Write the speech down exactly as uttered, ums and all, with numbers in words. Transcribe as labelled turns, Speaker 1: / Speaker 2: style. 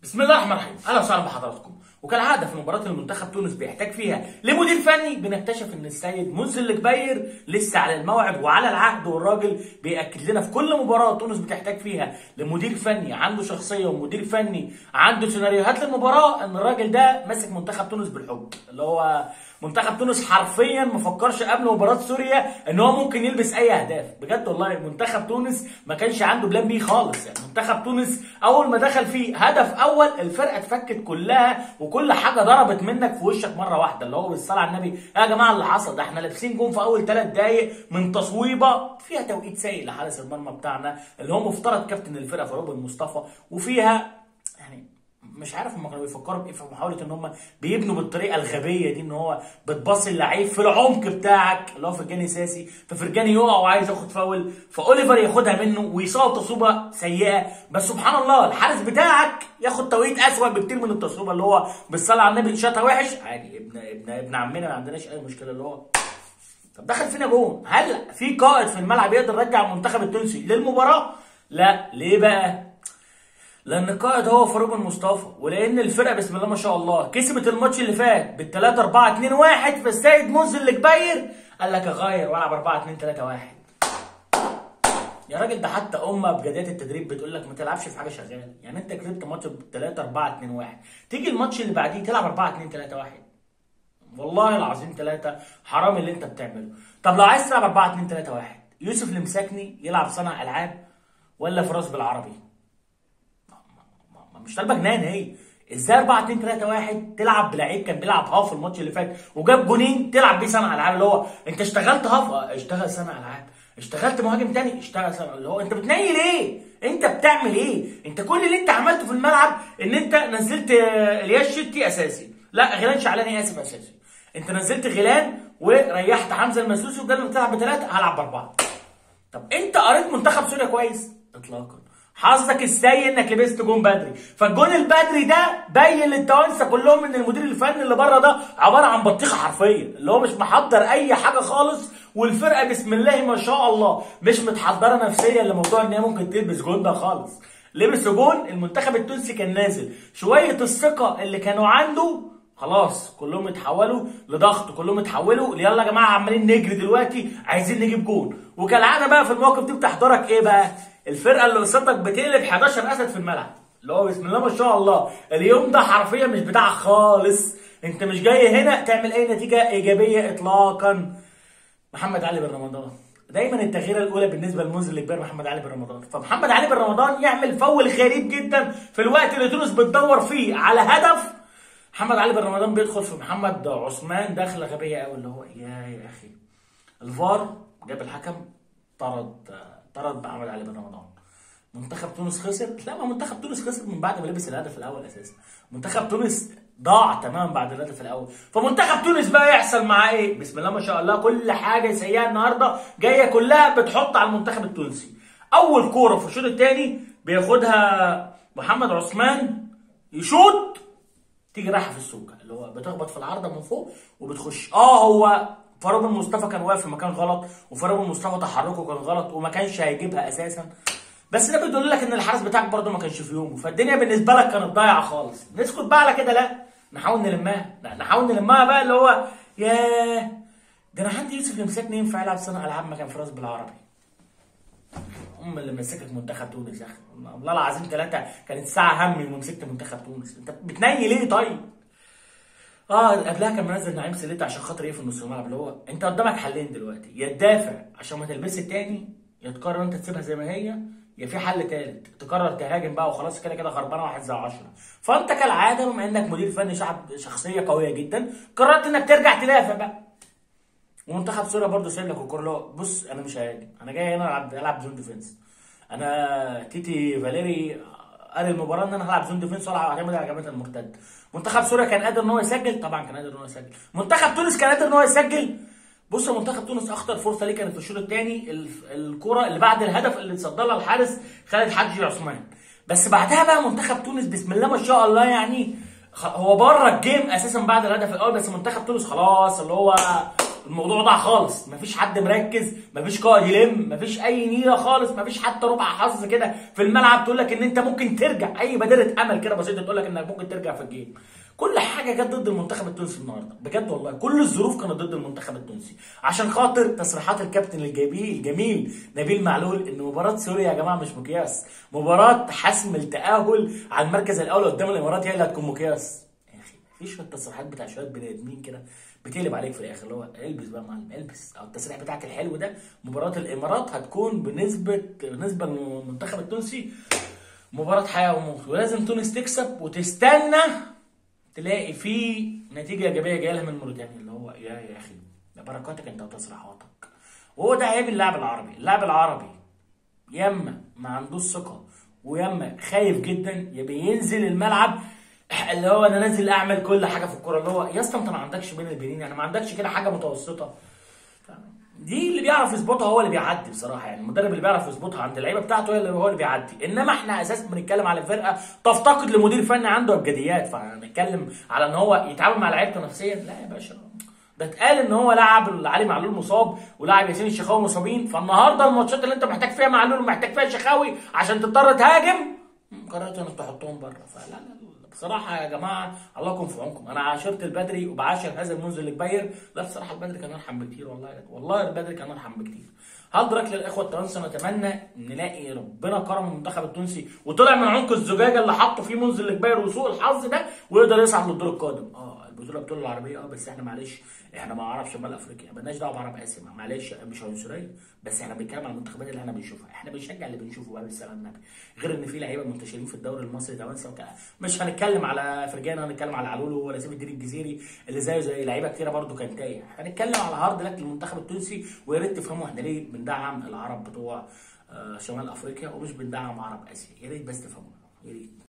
Speaker 1: بسم الله الرحمن الرحيم، اهلا وسهلا بحضراتكم. وكالعاده في مباراه المنتخب تونس بيحتاج فيها لمدير فني، بنكتشف ان السيد منذر الجبير لسه على الموعد وعلى العهد، والراجل بياكد لنا في كل مباراه تونس بتحتاج فيها لمدير فني عنده شخصيه ومدير فني عنده سيناريوهات للمباراه، ان الراجل ده ماسك منتخب تونس بالحب. اللي هو منتخب تونس حرفيا ما فكرش قبل مباراه سوريا ان هو ممكن يلبس اي اهداف. بجد والله منتخب تونس ما كانش عنده بلان بي خالص. يعني منتخب تونس اول ما دخل فيه هدف اول الفرقه اتفكت كلها وكل حاجه ضربت منك في وشك مره واحده. اللي هو بالصلاه على النبي يا جماعه اللي حصل ده، احنا لابسين جون في اول ثلاث دقائق من تصويبه فيها توقيت سيء لحارس المرمى بتاعنا اللي هو مفترض كابتن الفرقه فاروق مصطفى، وفيها يعني مش عارف هم كانوا بيفكروا بايه في محاوله ان هم بيبنوا بالطريقه الغبيه دي، ان هو بتباصي اللعيب في العمق بتاعك اللي هو فرجاني ساسي، ففرجاني يقع وعايز ياخد فاول، فاوليفر ياخدها منه ويصاب تصويبه سيئه. بس سبحان الله الحارس بتاعك ياخد توقيت اسود بكتير من التصويبه اللي هو بالصلاه على النبي شاطها وحش عادي. ابن ابن ابن عمنا ما عندناش اي مشكله. اللي هو طب دخل فينا جون، هل في قائد في الملعب يقدر يرجع المنتخب التونسي للمباراه؟ لا. ليه بقى؟ لان القائد هو فاروق مصطفى، ولان الفرقه بسم الله ما شاء الله كسبت الماتش اللي فات بال ثلاثة أربعة اتنين واحد، فالسيد منذر الجبير قال لك اغير والعب أربعة اتنين ثلاثة واحد. يا راجل ده حتى امه بجديه التدريب بتقول لك ما تلعبش في حاجه شغاله. يعني انت كسبت ماتش ب ثلاثة أربعة اتنين واحد، تيجي الماتش اللي بعديه تلعب أربعة اتنين ثلاثة واحد. والله العظيم ثلاثه حرام اللي انت بتعمله. طب لو عايز تلعب أربعة اتنين ثلاثة واحد، يوسف المساكني يلعب صانع العاب ولا فراس بالعربي؟ مش طالبه جنان. هي ازاي أربعة اتنين ثلاثة واحد تلعب بلعيب كان بيلعب هاف الماتش اللي فات وجاب جونين تلعب بيه صانع العاب؟ اللي هو انت اشتغلت هاف اه اشتغل صانع العاب، اشتغلت مهاجم تاني اشتغل صانع. اللي هو انت بتنيل ايه؟ انت بتعمل ايه؟ انت كل اللي انت عملته في الملعب ان انت نزلت الياس شتي اساسي، لا غيلان شعلاني اسف اساسي، انت نزلت غيلان وريحت حمزه المسوسي وقال له بتلعب بثلاثه هلعب باربعه. طب انت قريت منتخب سوريا كويس؟ اطلاقا. حظك السيء انك لبست جون بدري، فالجون البدري ده باين للتوانسه كلهم ان المدير الفني اللي بره ده عباره عن بطيخه حرفيا، اللي هو مش محضر اي حاجه خالص، والفرقه بسم الله ما شاء الله مش متحضره نفسيا لموضوع ان هي ممكن تلبس جون ده خالص. لبس جون المنتخب التونسي كان نازل شويه الثقه اللي كانوا عنده خلاص كلهم اتحولوا لضغط، كلهم اتحولوا يلا يا جماعه عمالين نجري دلوقتي عايزين نجيب جون. وكالعاده بقى في المواقف دي بتحضرك ايه بقى؟ الفرقه اللي قصادك بتقلب حداشر اسد في الملعب، اللي هو بسم الله ما شاء الله اليوم ده حرفيا مش بتاعك خالص. انت مش جاي هنا تعمل اي نتيجه ايجابيه اطلاقا. محمد علي بن رمضان دايما التغييره الاولى بالنسبه للمنذر الكبير محمد علي بن رمضان، فمحمد علي بن رمضان يعمل فول غريب جدا في الوقت اللي تونس بتدور فيه على هدف. محمد علي بن رمضان بيدخل في محمد عثمان دخله غبيه قوي. اللي هو يا يا اخي الفار جاب الحكم طرد طرد محمد علي بن رمضان. منتخب تونس خسر؟ لا، ما منتخب تونس خسر من بعد ما لبس الهدف الاول اساسا. منتخب تونس ضاع تماما بعد الهدف الاول. فمنتخب تونس بقى يحصل معاه ايه؟ بسم الله ما شاء الله كل حاجه سيئه النهارده جايه كلها بتحط على المنتخب التونسي. اول كوره في الشوط الثاني بياخدها محمد عثمان يشوط تيجي رايحه في السوكه، اللي هو بتخبط في العارضه من فوق وبتخش. اه هو فاروق مصطفى كان واقف في مكان غلط، وفاروق مصطفى تحركه كان غلط وما كانش هيجيبها اساسا، بس ده بيدل لك ان الحارس بتاعك برده ما كانش في يومه، فالدنيا بالنسبه لك كانت ضايعه خالص. نسكت بقى على كده؟ لا، نحاول نلمها. لا نحاول نلمها بقى. اللي هو ياه ده انا عندي يوسف المساكني ينفع يلعب صانع العاب مكان فراس بالعربي. ام اللي مسكت منتخب تونس يا اخي والله العظيم ثلاثه كانت ساعه همي لما مسكت منتخب تونس. انت بتنيل ليه طيب؟ اه قبلها كان منزل نعيم سليت عشان خاطر ايه في النص الملعب. اللي هو انت قدامك حلين دلوقتي، يا تدافع عشان ما تلبسش التاني، يا تقرر انت تسيبها زي ما هي، يا في حل تالت تقرر تهاجم بقى وخلاص كده كده خربانه واحد زي عشرة. فانت كالعاده بما انك مدير فني شعب شخصيه قويه جدا قررت انك ترجع تدافع بقى. ومنتخب سوريا برضه سايب لك الكوره. اللي هو بص انا مش هاجم، انا جاي هنا العب العب زون ديفنس. انا تيتي فاليري قال المباراه ان انا هلعب زون ديفنس والعب اعتمد على الهجمات المرتده. منتخب سوريا كان قادر ان هو يسجل؟ طبعا كان قادر ان هو يسجل. منتخب تونس كان قادر ان هو يسجل؟ بص منتخب تونس اخطر فرصه ليه كانت في الشوط الثاني، الكره اللي بعد الهدف اللي اتصدى لها الحارس خالد حجي عثمان. بس بعدها بقى منتخب تونس بسم الله ما شاء الله يعني هو بره الجيم اساسا بعد الهدف الاول، بس منتخب تونس خلاص اللي هو الموضوع ضاع خالص، مفيش حد مركز، مفيش قائد يلم، مفيش اي نيله خالص، مفيش حتى ربع حظ كده في الملعب تقول لك ان انت ممكن ترجع، اي بادره امل كده بسيطه تقول لك انك ممكن ترجع في الجيم. كل حاجه كانت ضد المنتخب التونسي النهارده بجد والله، كل الظروف كانت ضد المنتخب التونسي، عشان خاطر تصريحات الكابتن الجميل الجميل نبيل معلول ان مباراه سوريا يا جماعه مش مقياس، مباراه حسم التاهل على المركز الاول قدام الامارات هي اللي هتكون مقياس. يا اخي مفيش التصريحات بتاع شويه بني ادمين كده بتقلب عليك في الاخر، اللي هو البس بقى يا معلم البس، او التصريح بتاعك الحلو ده مباراه الامارات هتكون بنسبه بالنسبه للمنتخب التونسي مباراه حياه وموت، ولازم تونس تكسب وتستنى تلاقي في نتيجه ايجابيه جايه لها من موريتانيا، اللي هو يا يا اخي يا بركاتك انت وتصريحاتك. وهو ده عيب اللاعب العربي، اللاعب العربي ياما ما عندوش ثقه وياما خايف جدا، يا بينزل الملعب اللي هو انا نازل اعمل كل حاجه في الكوره، اللي هو يا اسطى انت ما عندكش بين البنين، يعني ما عندكش كده حاجه متوسطه. دي اللي بيعرف يظبطها هو اللي بيعدي بصراحه، يعني المدرب اللي بيعرف يظبطها عند اللعيبه بتاعته اللي هو اللي بيعدي، انما احنا اساسا بنتكلم على فرقه تفتقد لمدير فني عنده ابجديات، فهنتكلم على ان هو يتعامل مع لعيبته نفسيا، لا يا باشا ده اتقال ان هو لاعب علي معلول مصاب ولاعب ياسين الشخاوي مصابين، فالنهارده الماتشات اللي انت محتاج فيها معلول ومحتاج فيها شخاوي عشان تضطر تهاجم قررت انك تحطهم بره، فلا لا بصراحه يا جماعه الله يكون في عونكم. انا عاشرت البدري وبعاشر هذا المنذر الكبير، لا بصراحه البدري كان ارحم بكتير والله، والله البدري كان ارحم بكتير. هل درك للاخوه التوانسه نتمنى نلاقي ربنا كرم المنتخب التونسي وطلع من عنق الزجاجه اللي حطه فيه منذر الكبير وسوء الحظ ده ويقدر يصعد للدور القادم. اه البطوله بطوله العربيه اه بس احنا معلش احنا ما عرب شمال افريقيا، مالناش دعوه بعرب اسيا، معلش مش عنصريه، بس احنا بنتكلم على المنتخبات اللي احنا بنشوفها، احنا بنشجع اللي بنشوفه بقى بالسلام النبي، غير ان في لعيبه منتشرين في الدوري المصري توانسه وكده. مش هنتكلم على فرجانه، هنتكلم على علولو ولا سيف الدين الجزيري اللي زيه زي لعيبه كتيره برده كان تايه، هنتكلم على هارد لك للمنتخب التونسي، ويا ريت تفهموا احنا ليه بندعم العرب بتوع شمال افريقيا ومش بندعم عرب اسيا، يا ريت بس تفهموا يا ريت.